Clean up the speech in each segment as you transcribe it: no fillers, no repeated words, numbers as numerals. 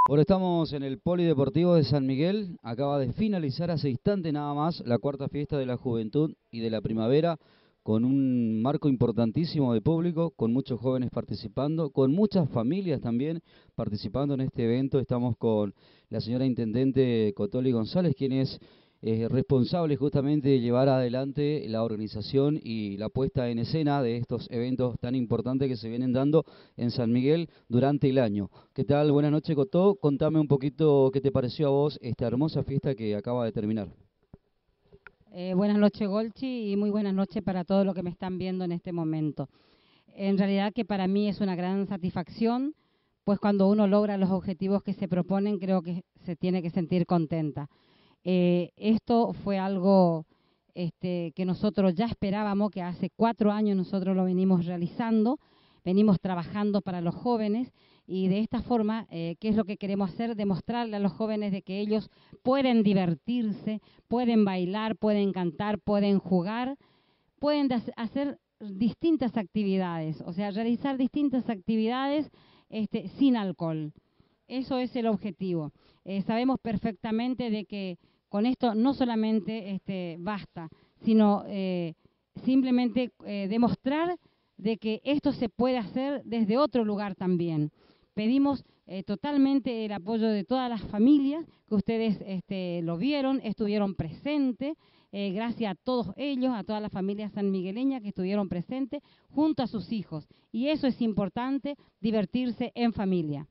Bueno, estamos en el Polideportivo de San Miguel. Acaba de finalizar hace instante nada más la cuarta fiesta de la juventud y de la primavera, con un marco importantísimo de público, con muchos jóvenes participando, con muchas familias también participando en este evento. Estamos con la señora Intendente Cotoli González, quien es responsable justamente de llevar adelante la organización y la puesta en escena de estos eventos tan importantes que se vienen dando en San Miguel durante el año. ¿Qué tal? Buenas noches, Cotó. Contame un poquito qué te pareció a vos esta hermosa fiesta que acaba de terminar. Buenas noches, Golchi, y muy buenas noches para todos los que me están viendo en este momento. En realidad que para mí es una gran satisfacción, pues cuando uno logra los objetivos que se proponen, creo que se tiene que sentir contenta. Esto fue algo que nosotros ya esperábamos, que hace 4 años nosotros lo venimos realizando, venimos trabajando para los jóvenes y de esta forma, ¿qué es lo que queremos hacer? Demostrarle a los jóvenes de que ellos pueden divertirse, pueden bailar, pueden cantar, pueden jugar, pueden hacer distintas actividades, o sea, realizar distintas actividades sin alcohol. Eso es el objetivo. Sabemos perfectamente de que con esto no solamente basta, sino simplemente demostrar de que esto se puede hacer desde otro lugar también. Pedimos totalmente el apoyo de todas las familias, que ustedes lo vieron, estuvieron presentes, gracias a todos ellos, a todas las familias sanmigueleñas que estuvieron presentes, junto a sus hijos. Y eso es importante, divertirse en familia.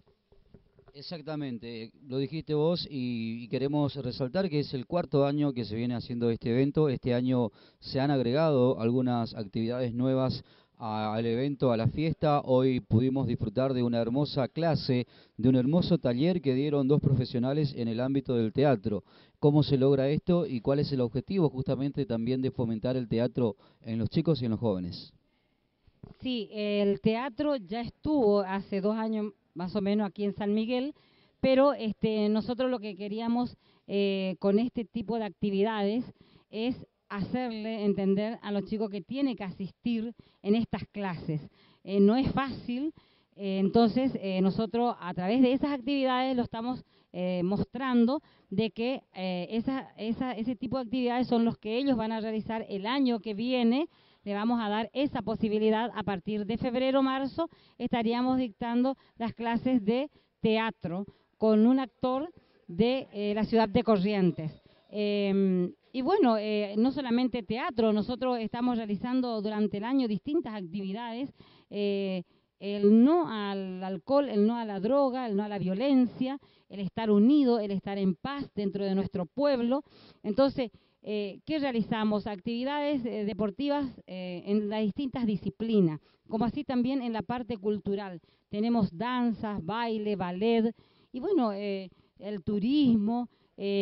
Exactamente, lo dijiste vos y queremos resaltar que es el cuarto año que se viene haciendo este evento. Este año se han agregado algunas actividades nuevas al evento, a la fiesta. Hoy pudimos disfrutar de una hermosa clase, de un hermoso taller que dieron dos profesionales en el ámbito del teatro. ¿Cómo se logra esto y cuál es el objetivo justamente también de fomentar el teatro en los chicos y en los jóvenes? Sí, el teatro ya estuvo hace 2 años más o menos aquí en San Miguel, pero nosotros lo que queríamos con este tipo de actividades es hacerle entender a los chicos que tienen que asistir en estas clases. No es fácil, entonces nosotros a través de esas actividades lo estamos mostrando de que ese tipo de actividades son los que ellos van a realizar el año que viene. Le vamos a dar esa posibilidad a partir de febrero, marzo, estaríamos dictando las clases de teatro con un actor de la ciudad de Corrientes. Y bueno, no solamente teatro, nosotros estamos realizando durante el año distintas actividades, el no al alcohol, el no a la droga, el no a la violencia, el estar unido, el estar en paz dentro de nuestro pueblo. Entonces, ¿qué realizamos? Actividades deportivas en las distintas disciplinas, como así también en la parte cultural. Tenemos danzas, baile, ballet, y bueno, el turismo,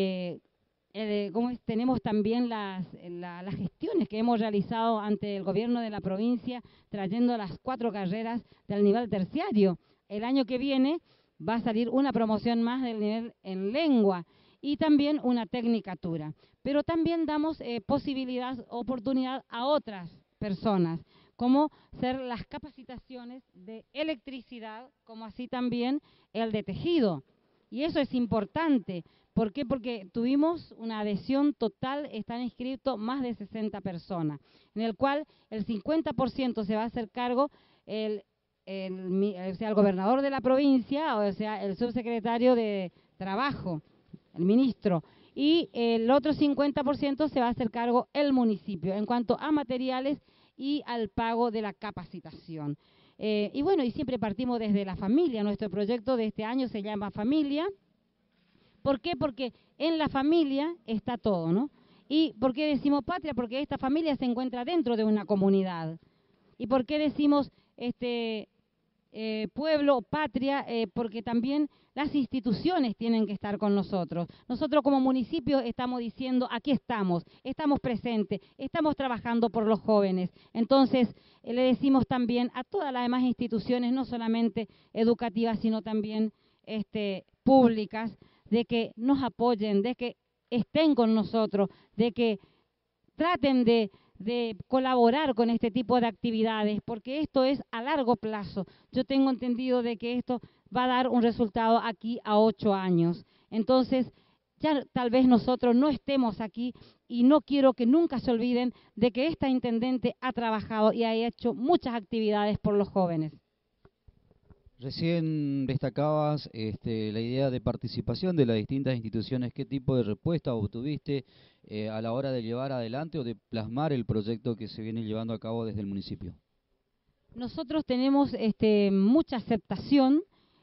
tenemos también las gestiones que hemos realizado ante el gobierno de la provincia, trayendo las 4 carreras del nivel terciario. El año que viene va a salir una promoción más del nivel en lengua y también una tecnicatura. Pero también damos posibilidad, oportunidad a otras personas, como ser las capacitaciones de electricidad, como así también el de tejido. Y eso es importante. ¿Por qué? Porque tuvimos una adhesión total, están inscritos más de 60 personas, en el cual el 50% se va a hacer cargo o sea, el gobernador de la provincia, o sea, el subsecretario de Trabajo, el ministro, y el otro 50% se va a hacer cargo el municipio en cuanto a materiales y al pago de la capacitación. Y bueno, y siempre partimos desde la familia. Nuestro proyecto de este año se llama Familia. ¿Por qué? Porque en la familia está todo, ¿no? ¿Y por qué decimos patria? Porque esta familia se encuentra dentro de una comunidad. ¿Y por qué decimos pueblo, patria? Porque también las instituciones tienen que estar con nosotros. Nosotros como municipio estamos diciendo, aquí estamos presentes, estamos trabajando por los jóvenes. Entonces, le decimos también a todas las demás instituciones, no solamente educativas, sino también públicas, de que nos apoyen, de que estén con nosotros, de que traten de colaborar con este tipo de actividades, porque esto es a largo plazo. Yo tengo entendido de que esto va a dar un resultado aquí a 8 años. Entonces, ya tal vez nosotros no estemos aquí y no quiero que nunca se olviden de que esta intendente ha trabajado y ha hecho muchas actividades por los jóvenes. Recién destacabas la idea de participación de las distintas instituciones. ¿Qué tipo de respuesta obtuviste a la hora de llevar adelante o de plasmar el proyecto que se viene llevando a cabo desde el municipio? Nosotros tenemos mucha aceptación.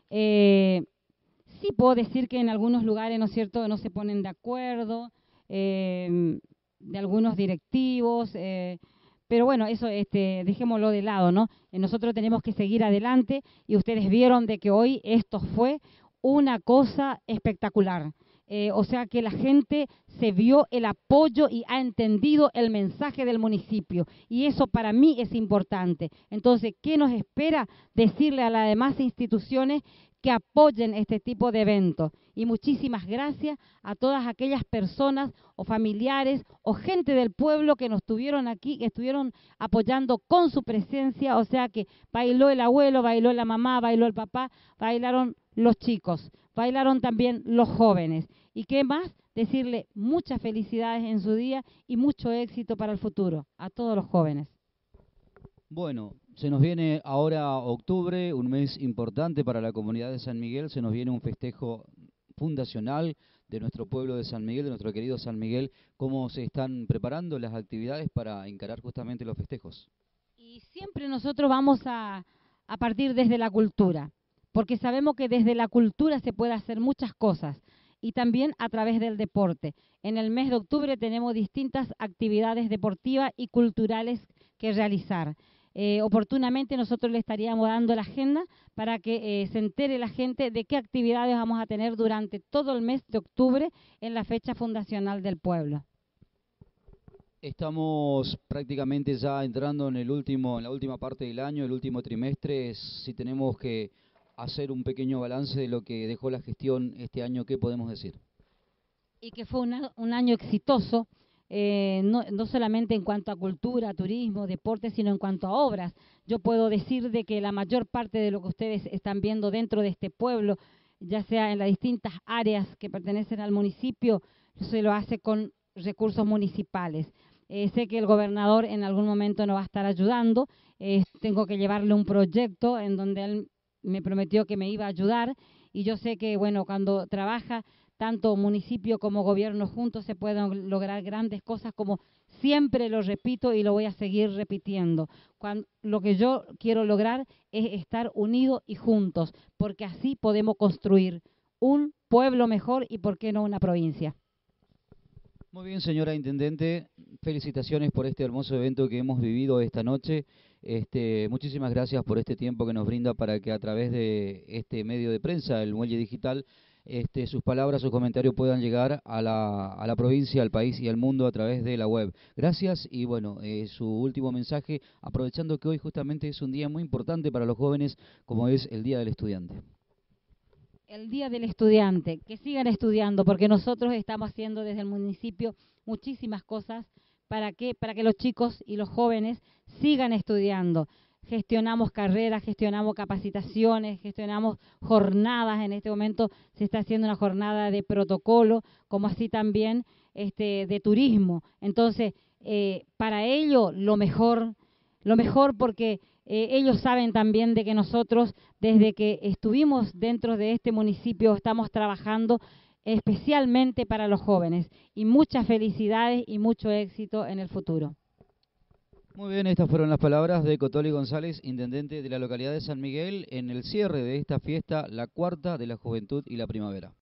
Sí puedo decir que en algunos lugares, ¿no es cierto?, no se ponen de acuerdo, de algunos directivos, pero bueno, eso dejémoslo de lado, ¿no? Nosotros tenemos que seguir adelante y ustedes vieron de que hoy esto fue una cosa espectacular. O sea que la gente se vio el apoyo y ha entendido el mensaje del municipio y eso para mí es importante. Entonces, ¿qué nos espera? Decirle a las demás instituciones que apoyen este tipo de eventos. Y muchísimas gracias a todas aquellas personas o familiares o gente del pueblo que nos tuvieron aquí, que estuvieron apoyando con su presencia, o sea que bailó el abuelo, bailó la mamá, bailó el papá, bailaron los chicos, bailaron también los jóvenes. ¿Y qué más? Decirle muchas felicidades en su día y mucho éxito para el futuro a todos los jóvenes. Bueno, se nos viene ahora octubre, un mes importante para la comunidad de San Miguel, se nos viene un festejo fundacional de nuestro pueblo de San Miguel, de nuestro querido San Miguel. ¿Cómo se están preparando las actividades para encarar justamente los festejos? Y siempre nosotros vamos a partir desde la cultura, porque sabemos que desde la cultura se puede hacer muchas cosas y también a través del deporte. En el mes de octubre tenemos distintas actividades deportivas y culturales que realizar. Oportunamente nosotros le estaríamos dando la agenda para que se entere la gente de qué actividades vamos a tener durante todo el mes de octubre en la fecha fundacional del pueblo. Estamos prácticamente ya entrando en la última parte del año, el último trimestre. Si tenemos que hacer un pequeño balance de lo que dejó la gestión este año, ¿qué podemos decir? Y que fue un año exitoso. No solamente en cuanto a cultura, turismo, deporte, sino en cuanto a obras. Yo puedo decir de que la mayor parte de lo que ustedes están viendo dentro de este pueblo, ya sea en las distintas áreas que pertenecen al municipio, se lo hace con recursos municipales. Sé que el gobernador en algún momento nos va a estar ayudando. Tengo que llevarle un proyecto en donde él me prometió que me iba a ayudar y yo sé que, bueno, cuando trabaja tanto municipio como gobierno juntos se pueden lograr grandes cosas, como siempre lo repito y lo voy a seguir repitiendo. Lo que yo quiero lograr es estar unidos y juntos, porque así podemos construir un pueblo mejor y, ¿por qué no, una provincia? Muy bien, señora Intendente, felicitaciones por este hermoso evento que hemos vivido esta noche. Muchísimas gracias por este tiempo que nos brinda para que a través de este medio de prensa, el Muelle Digital, sus palabras, sus comentarios puedan llegar a la provincia, al país y al mundo a través de la web. Gracias y bueno, su último mensaje, aprovechando que hoy justamente es un día muy importante para los jóvenes, como es el Día del Estudiante. El Día del Estudiante, que sigan estudiando, porque nosotros estamos haciendo desde el municipio muchísimas cosas para que los chicos y los jóvenes sigan estudiando. Gestionamos carreras, gestionamos capacitaciones, gestionamos jornadas. En este momento se está haciendo una jornada de protocolo, como así también de turismo. Entonces, para ello lo mejor porque ellos saben también de que nosotros, desde que estuvimos dentro de este municipio, estamos trabajando especialmente para los jóvenes. Y muchas felicidades y mucho éxito en el futuro. Muy bien, estas fueron las palabras de Cotoli González, intendente de la localidad de San Miguel, en el cierre de esta fiesta, la cuarta de la Juventud y la Primavera.